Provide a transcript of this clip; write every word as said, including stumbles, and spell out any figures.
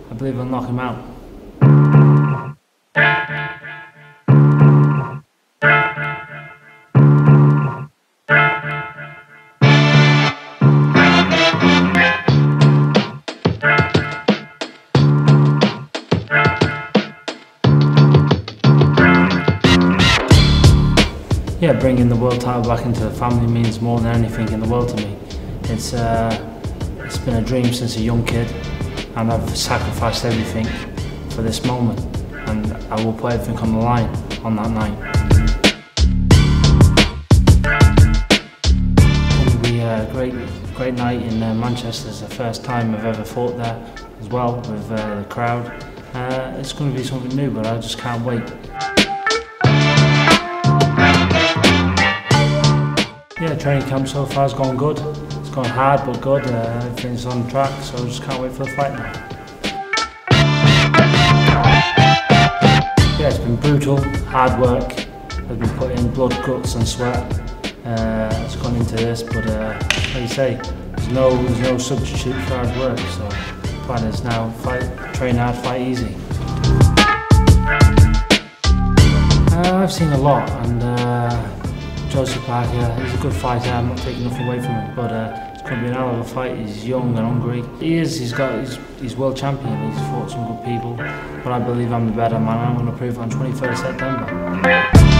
I believe I'll knock him out. Yeah, bringing the world title back into the family means more than anything in the world to me. It's uh, it's been a dream since a young kid, and I've sacrificed everything for this moment, and I will put everything on the line on that night. It's going to be a great, great night in uh, Manchester. It's the first time I've ever fought there as well with uh, the crowd. Uh, it's going to be something new, but I just can't wait. Yeah, training camp so far has gone good. It's gone hard but good. Uh, everything's on track, so I just can't wait for the fight now. Yeah, it's been brutal, hard work. I've been putting in blood, guts and sweat. Uh, it's gone into this, but uh, like you say, there's no, there's no substitute for hard work. So the plan is now fight, train hard, fight easy. Uh, I've seen a lot, and. Uh, Joseph Parker, he's a good fighter, I'm not taking nothing away from him, but uh, it's going to be an hell of a fight. He's young and hungry. He is, he's got, he's, he's world champion, he's fought some good people, but I believe I'm the better man. I'm going to prove it on twenty-third of September.